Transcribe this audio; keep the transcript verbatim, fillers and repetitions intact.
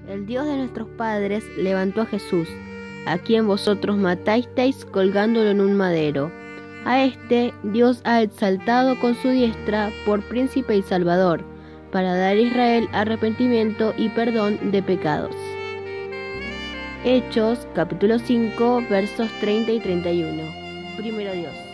El Dios de nuestros padres levantó a Jesús, a quien vosotros matasteis colgándolo en un madero. A este Dios ha exaltado con su diestra por príncipe y salvador, para dar a Israel arrepentimiento y perdón de pecados. Hechos, capítulo cinco, versos treinta y treinta y uno. Primero Dios.